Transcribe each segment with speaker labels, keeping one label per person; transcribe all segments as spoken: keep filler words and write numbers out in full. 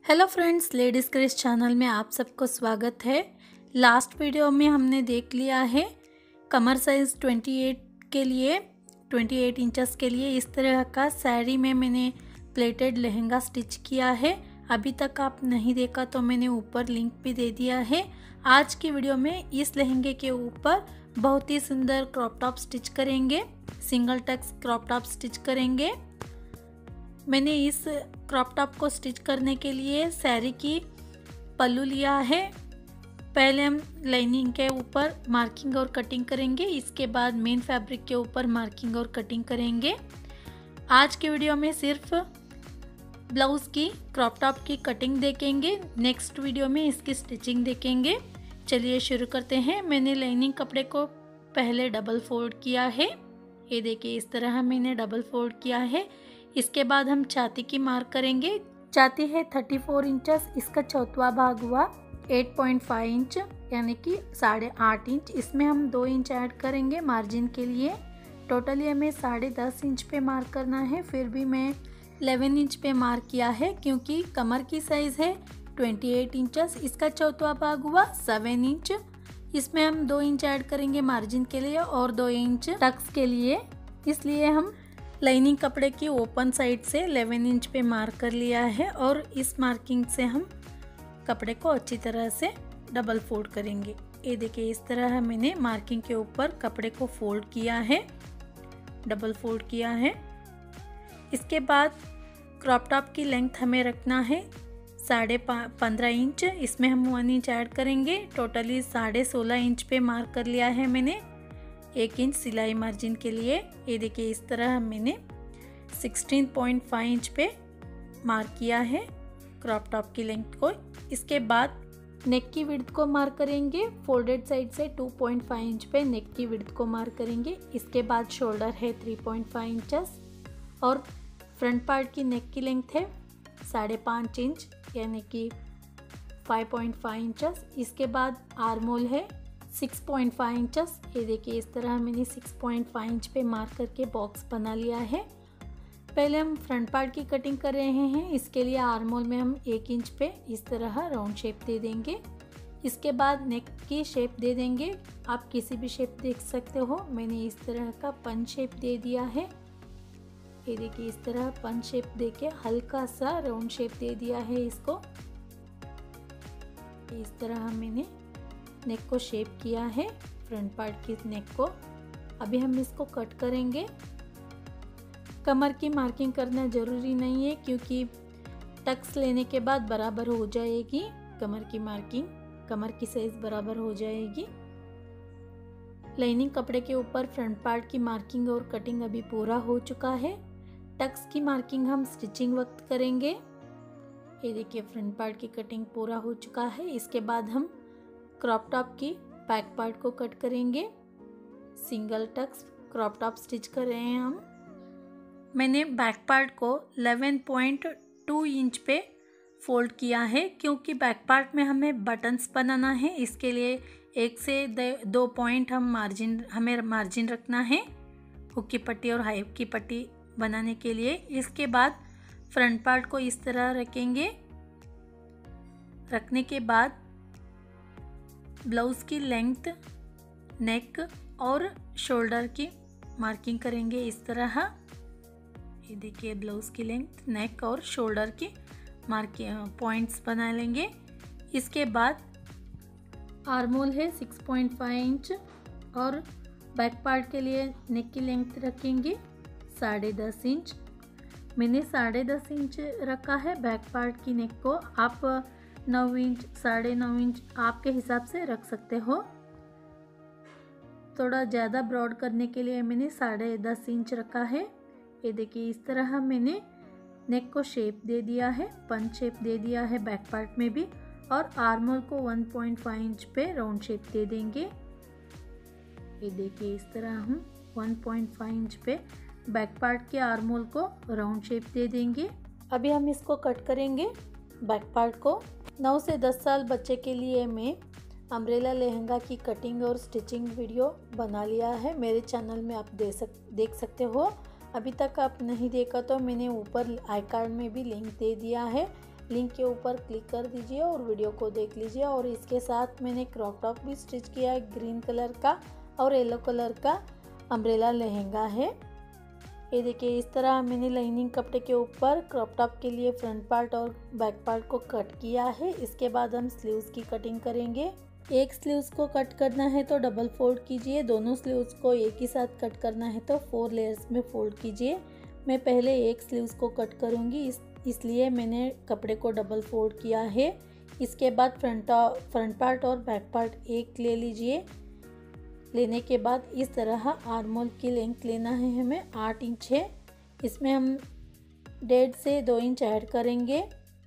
Speaker 1: Hello friends, ladies craze channel में आप सबको स्वागत है। लास्ट वीडियो में हमने देख लिया है कमर साइज़ अट्ठाईस के लिए अट्ठाईस इंचेस के लिए इस तरह का साड़ी में मैंने प्लेटेड लहंगा स्टिच किया है। अभी तक आप नहीं देखा तो मैंने ऊपर लिंक भी दे दिया है। आज की वीडियो में इस लहंगे के ऊपर बहुत ही सुंदर क्रॉप टॉप स्टिच करेंगे, single tucks crop top stitch करेंगे। मैंने इस क्रॉप टॉप को स्टिच करने के लिए साड़ी की पल्लू लिया है। पहले हम लाइनिंग के ऊपर मार्किंग और कटिंग करेंगे, इसके बाद मेन फैब्रिक के ऊपर मार्किंग और कटिंग करेंगे। आज के वीडियो में सिर्फ ब्लाउज़ की क्रॉप टॉप की कटिंग देखेंगे, नेक्स्ट वीडियो में इसकी स्टिचिंग देखेंगे। चलिए शुरू करते हैं। मैंने लाइनिंग कपड़े को पहले डबल फोल्ड किया है, ये देखिए इस तरह मैंने डबल फोल्ड किया है। इसके बाद हम छाती की मार्क करेंगे। छाती है चौंतीस इंचेस, इसका चौथवा भाग हुआ आठ पॉइंट पाँच इंच यानी कि साढ़े आठ इंच। इसमें हम दो इंच ऐड करेंगे मार्जिन के लिए। टोटली हमें साढ़े दस इंच पे मार्क करना है, फिर भी मैं ग्यारह इंच पे मार्क किया है क्योंकि कमर की साइज़ है अट्ठाईस इंचेस। इसका चौथवा भाग हुआ सात इंच। इसमें हम दो इंच ऐड करेंगे मार्जिन के लिए और दो इंच टक्स के लिए, इसलिए हम लाइनिंग कपड़े की ओपन साइड से ग्यारह इंच पे मार्क कर लिया है और इस मार्किंग से हम कपड़े को अच्छी तरह से डबल फोल्ड करेंगे। ये देखिए इस तरह मैंने मार्किंग के ऊपर कपड़े को फोल्ड किया है, डबल फोल्ड किया है। इसके बाद क्रॉप टॉप की लेंथ हमें रखना है साढ़े पंद्रह इंच, इसमें हम वन इंच ऐड करेंगे। टोटली साढ़े सोलह इंच पे मार्क कर लिया है मैंने, एक इंच सिलाई मार्जिन के लिए। ये देखिए इस तरह मैंने सोलह पॉइंट पाँच इंच पे मार्क किया है क्रॉप टॉप की लेंथ को। इसके बाद नेक की विड्थ को मार्क करेंगे, फोल्डेड साइड से दो पॉइंट पाँच इंच पे नेक की विड्थ को मार्क करेंगे। इसके बाद शोल्डर है तीन पॉइंट पाँच इंचेस और फ्रंट पार्ट की नेक की लेंथ है साढ़े पाँच इंच यानी कि पाँच पॉइंट पाँच इंचेस। इसके बाद आर्मोल है छह पॉइंट पाँच इंचेस। ये देखिए इस तरह मैंने छह पॉइंट पाँच इंच पे मार्क करके बॉक्स बना लिया है। पहले हम फ्रंट पार्ट की कटिंग कर रहे हैं, इसके लिए आर्मोल में हम एक इंच पे इस तरह राउंड शेप दे देंगे। इसके बाद नेक की शेप दे देंगे, आप किसी भी शेप देख सकते हो। मैंने इस तरह का पंच शेप दे दिया है। ये देखिए इस तरह पंच शेप देके हल्का सा राउंड शेप दे दिया है इसको। इस तरह मैंने नेक को शेप किया है, फ्रंट पार्ट की नेक को। अभी हम इसको कट करेंगे। कमर की मार्किंग करना ज़रूरी नहीं है क्योंकि टक्स लेने के बाद बराबर हो जाएगी कमर की मार्किंग, कमर की साइज़ बराबर हो जाएगी। लाइनिंग कपड़े के ऊपर फ्रंट पार्ट की मार्किंग और कटिंग अभी पूरा हो चुका है। टक्स की मार्किंग हम स्टिचिंग वक्त करेंगे। ये देखिए फ्रंट पार्ट की कटिंग पूरा हो चुका है। इसके बाद हम क्रॉप टॉप की बैक पार्ट को कट करेंगे। Single tucks crop top stitch कर रहे हैं हम। मैंने बैक पार्ट को ग्यारह पॉइंट दो इंच पे फोल्ड किया है क्योंकि बैक पार्ट में हमें बटन्स बनाना है, इसके लिए एक से दो पॉइंट हम मार्जिन हमें मार्जिन रखना है हुक की पट्टी और हाई की पट्टी बनाने के लिए। इसके बाद फ्रंट पार्ट को इस तरह रखेंगे। रखने के बाद ब्लाउज़ की लेंथ, नेक और शोल्डर की मार्किंग करेंगे इस तरह। ये देखिए ब्लाउज़ की लेंथ, नेक और शोल्डर की मार्किंग पॉइंट्स बना लेंगे। इसके बाद आर्मोल है छह पॉइंट पाँच इंच और बैक पार्ट के लिए नेक की लेंथ रखेंगे साढ़े दस इंच। मैंने साढ़े दस इंच रखा है बैक पार्ट की नेक को, आप नौ इंच साढ़े नौ इंच आपके हिसाब से रख सकते हो। थोड़ा ज़्यादा ब्रॉड करने के लिए मैंने साढ़े दस इंच रखा है। ये देखिए इस तरह मैंने नेक को शेप दे दिया है, पंच शेप दे दिया है बैक पार्ट में भी, और आर्मोल को एक पॉइंट पाँच इंच पे राउंड शेप दे देंगे। ये देखिए इस तरह हम एक पॉइंट पाँच इंच पे बैक पार्ट के आर्मोल को राउंड शेप दे देंगे। अभी हम इसको कट करेंगे बैक पार्ट को। नौ से दस साल बच्चे के लिए मैं अम्ब्रेला लहंगा की कटिंग और स्टिचिंग वीडियो बना लिया है, मेरे चैनल में आप दे सक देख सकते हो। अभी तक आप नहीं देखा तो मैंने ऊपर आई कार्ड में भी लिंक दे दिया है। लिंक के ऊपर क्लिक कर दीजिए और वीडियो को देख लीजिए। और इसके साथ मैंने क्रॉप टॉप भी स्टिच किया है, ग्रीन कलर का और येलो कलर का अम्ब्रेला लहंगा है। ये देखिए इस तरह मैंने लाइनिंग कपड़े के ऊपर क्रॉप टॉप के लिए फ्रंट पार्ट और बैक पार्ट को कट किया है। इसके बाद हम स्लीव्स की कटिंग करेंगे। एक स्लीव्स को कट करना है तो डबल फोल्ड कीजिए, दोनों स्लीव्स को एक ही साथ कट करना है तो फोर लेयर्स में फोल्ड कीजिए। मैं पहले एक स्लीव्स को कट करूंगी, इस इसलिए मैंने कपड़े को डबल फोल्ड किया है। इसके बाद फ्रंट फ्रंट पार्ट और बैक पार्ट एक ले लीजिए। लेने के बाद इस तरह आर्म होल की लेंथ लेना है हमें आठ इंच है। इसमें हम डेढ़ से दो इंच ऐड करेंगे,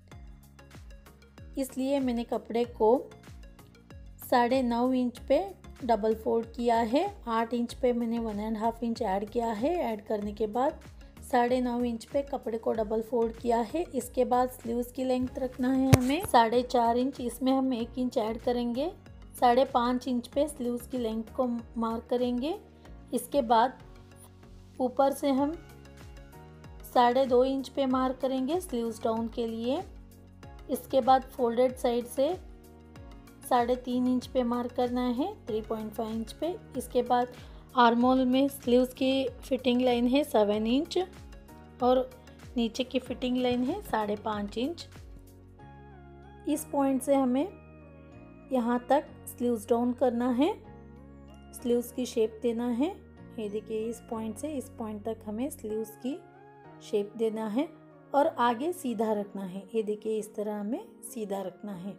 Speaker 1: इसलिए मैंने कपड़े को साढ़े नौ इंच पे डबल फोल्ड किया है। आठ इंच पे मैंने one and half inch add किया है। ऐड करने के बाद साढ़े नौ इंच पे कपड़े को डबल फोल्ड किया है। इसके बाद स्लीव्स की लेंथ रखना है हमें साढ़े चार इंच, इसमें हम एक इंच ऐड करेंगे। साढ़े पाँच इंच पे स्लीव्स की लेंथ को मार्क करेंगे। इसके बाद ऊपर से हम साढ़े दो इंच पे मार्क करेंगे स्लीव्स डाउन के लिए। इसके बाद फोल्डेड साइड से साढ़े तीन इंच पे मार्क करना है, थ्री पॉइंट फाइव इंच पे। इसके बाद आर्म होल में स्लीव्स की फिटिंग लाइन है सेवन इंच और नीचे की फिटिंग लाइन है साढ़े पाँच इंच। इस पॉइंट से हमें यहाँ तक स्लीव्स डाउन करना है, स्लीव्स की शेप देना है। ये देखिए इस पॉइंट से इस पॉइंट तक हमें स्लीव्स की शेप देना है और आगे सीधा रखना है। ये देखिए इस तरह हमें सीधा रखना है।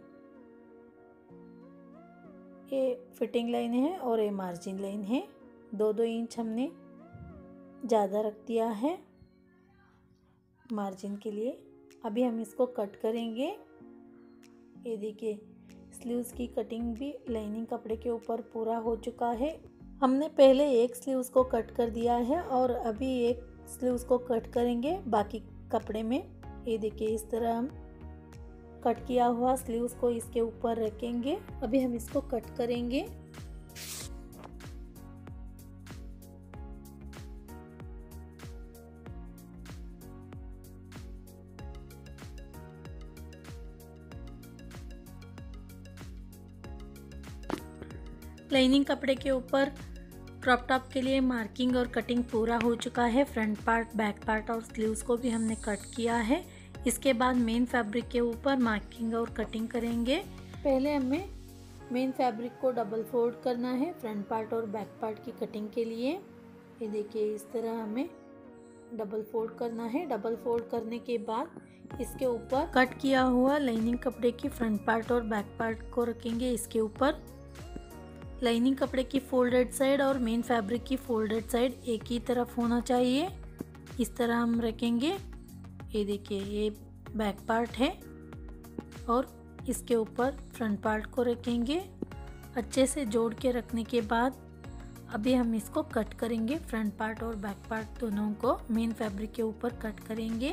Speaker 1: ये फिटिंग लाइन है और ये मार्जिन लाइन है। दो दो इंच हमने ज़्यादा रख दिया है मार्जिन के लिए। अभी हम इसको कट करेंगे। ये देखिए स्लीव्स की कटिंग भी लाइनिंग कपड़े के ऊपर पूरा हो चुका है। हमने पहले एक स्लीव्स को कट कर दिया है और अभी एक स्लीव्स को कट करेंगे बाकी कपड़े में। ये देखिए इस तरह हम कट किया हुआ स्लीव्स को इसके ऊपर रखेंगे। अभी हम इसको कट करेंगे। लाइनिंग कपड़े के ऊपर क्रॉप टॉप के लिए मार्किंग और कटिंग पूरा हो चुका है। फ्रंट पार्ट, बैक पार्ट और स्लीव्स को भी हमने कट किया है। इसके बाद मेन फैब्रिक के ऊपर मार्किंग और कटिंग करेंगे। पहले हमें मेन फैब्रिक को डबल फोल्ड करना है फ्रंट पार्ट और बैक पार्ट की कटिंग के लिए। ये देखिए इस तरह हमें डबल फोल्ड करना है। डबल फोल्ड करने के बाद इसके ऊपर कट किया हुआ लाइनिंग कपड़े की फ्रंट पार्ट और बैक पार्ट को रखेंगे। इसके ऊपर लाइनिंग कपड़े की फोल्डेड साइड और मेन फैब्रिक की फोल्डेड साइड एक ही तरफ होना चाहिए। इस तरह हम रखेंगे। ये देखिए ये बैक पार्ट है और इसके ऊपर फ्रंट पार्ट को रखेंगे। अच्छे से जोड़ के रखने के बाद अभी हम इसको कट करेंगे। फ्रंट पार्ट और बैक पार्ट दोनों को मेन फैब्रिक के ऊपर कट करेंगे।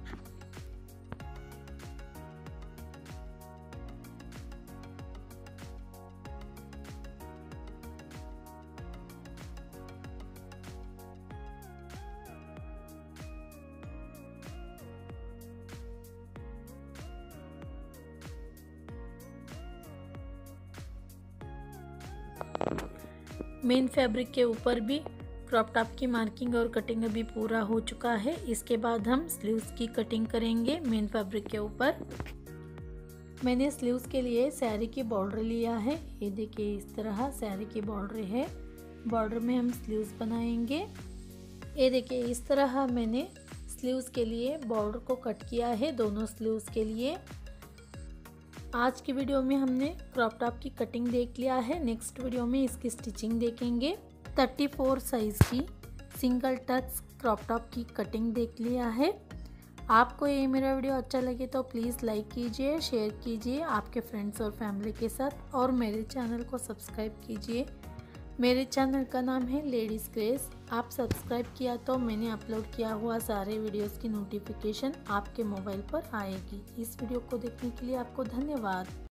Speaker 1: मेन फैब्रिक के ऊपर भी क्रॉप टॉप की मार्किंग और कटिंग अभी पूरा हो चुका है। इसके बाद हम स्लीव्स की कटिंग करेंगे मेन फैब्रिक के ऊपर। मैंने स्लीव्स के लिए साड़ी की बॉर्डर लिया है। ये देखिए इस तरह साड़ी की बॉर्डर है। बॉर्डर में हम स्लीव्स बनाएंगे। ये देखिए इस तरह मैंने स्लीव्स के लिए बॉर्डर को कट किया है दोनों स्लीव्स के लिए। आज की वीडियो में हमने क्रॉप टॉप की कटिंग देख लिया है। नेक्स्ट वीडियो में इसकी स्टिचिंग देखेंगे। चौंतीस साइज़ की सिंगल टच क्रॉप टॉप की कटिंग देख लिया है। आपको ये मेरा वीडियो अच्छा लगे तो प्लीज़ लाइक कीजिए, शेयर कीजिए आपके फ्रेंड्स और फैमिली के साथ और मेरे चैनल को सब्सक्राइब कीजिए। मेरे चैनल का नाम है लेडीज़ ग्रेस। आप सब्सक्राइब किया तो मैंने अपलोड किया हुआ सारे वीडियोस की नोटिफिकेशन आपके मोबाइल पर आएगी। इस वीडियो को देखने के लिए आपको धन्यवाद।